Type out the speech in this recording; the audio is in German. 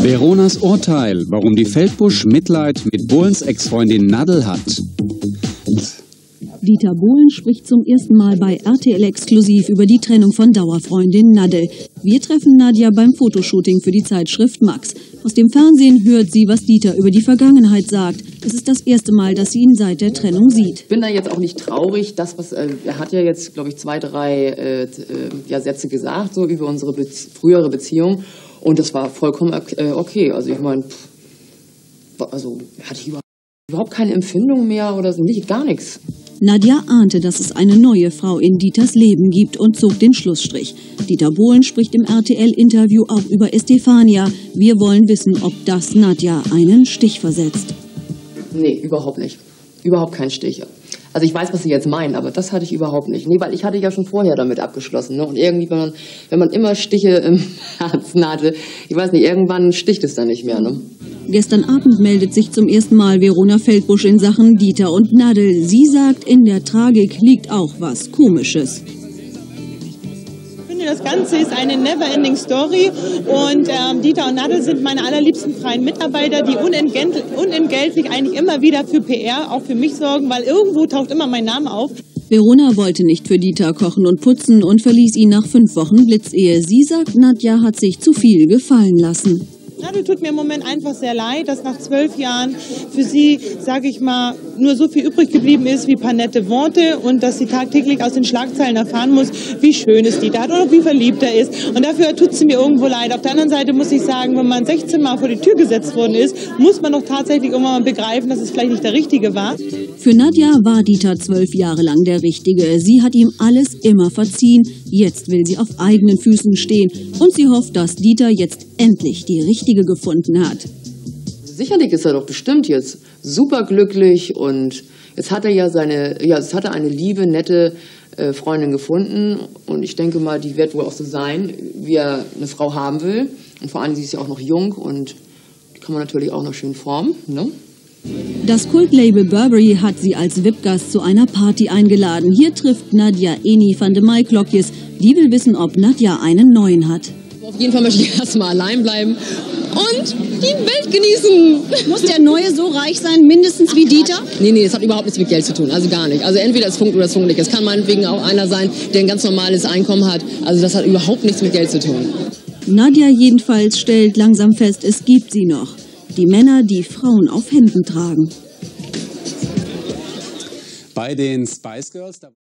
Veronas Urteil, warum die Feldbusch Mitleid mit Bohlens Ex-Freundin Nadel hat. Dieter Bohlen spricht zum ersten Mal bei RTL exklusiv über die Trennung von Dauerfreundin Nadel. Wir treffen Nadja beim Fotoshooting für die Zeitschrift Max. Aus dem Fernsehen hört sie, was Dieter über die Vergangenheit sagt. Es ist das erste Mal, dass sie ihn seit der Trennung sieht. Ich bin da jetzt auch nicht traurig. Er hat ja jetzt, glaube ich, 2, 3 Sätze gesagt, so über unsere frühere Beziehung. Und das war vollkommen okay. Also ich meine, hatte ich überhaupt keine Empfindung mehr oder so, gar nichts. Nadja ahnte, dass es eine neue Frau in Dieters Leben gibt und zog den Schlussstrich. Dieter Bohlen spricht im RTL-Interview auch über Estefania. Wir wollen wissen, ob das Nadja einen Stich versetzt. Nee, überhaupt nicht. Überhaupt kein Stich. Also ich weiß, was Sie jetzt meinen, aber das hatte ich überhaupt nicht. Nee, weil ich hatte ja schon vorher damit abgeschlossen. Ne? Und irgendwie, wenn man immer Stiche im Herzen hatte, ich weiß nicht, irgendwann sticht es dann nicht mehr. Ne? Gestern Abend meldet sich zum ersten Mal Verona Feldbusch in Sachen Dieter und Nadel. Sie sagt, in der Tragik liegt auch was Komisches. Das Ganze ist eine never-ending Story und Dieter und Nadel sind meine allerliebsten freien Mitarbeiter, die unentgeltlich eigentlich immer wieder für PR, auch für mich sorgen, weil irgendwo taucht immer mein Name auf. Verona wollte nicht für Dieter kochen und putzen und verließ ihn nach 5 Wochen Blitzehe. Sie sagt, Nadja hat sich zu viel gefallen lassen. Nadel tut mir im Moment einfach sehr leid, dass nach 12 Jahren für sie, sage ich mal, nur so viel übrig geblieben ist wie ein paar nette Worte und dass sie tagtäglich aus den Schlagzeilen erfahren muss, wie schön es Dieter hat oder wie verliebt er ist. Und dafür tut sie mir irgendwo leid. Auf der anderen Seite muss ich sagen, wenn man 16 Mal vor die Tür gesetzt worden ist, muss man doch tatsächlich irgendwann mal begreifen, dass es vielleicht nicht der Richtige war. Für Nadja war Dieter 12 Jahre lang der Richtige. Sie hat ihm alles immer verziehen. Jetzt will sie auf eigenen Füßen stehen. Und sie hofft, dass Dieter jetzt endlich die Richtige gefunden hat. Sicherlich ist er doch bestimmt jetzt super glücklich und jetzt hat er eine liebe, nette Freundin gefunden und ich denke mal, die wird wohl auch so sein, wie er eine Frau haben will. Und vor allem, sie ist ja auch noch jung und die kann man natürlich auch noch schön formen, ne? Das Kultlabel Burberry hat sie als VIP-Gast zu einer Party eingeladen. Hier trifft Nadja Eni van de Maiklokjes. Die will wissen, ob Nadja einen neuen hat. Auf jeden Fall möchte ich erstmal allein bleiben und die Welt genießen. Muss der Neue so reich sein, mindestens wie Dieter? Nee, das hat überhaupt nichts mit Geld zu tun, also gar nicht. Also entweder es funkt oder es funkt nicht. Es kann meinetwegen auch einer sein, der ein ganz normales Einkommen hat. Also das hat überhaupt nichts mit Geld zu tun. Nadja jedenfalls stellt langsam fest, es gibt sie noch. Die Männer, die Frauen auf Händen tragen. Bei den Spice Girls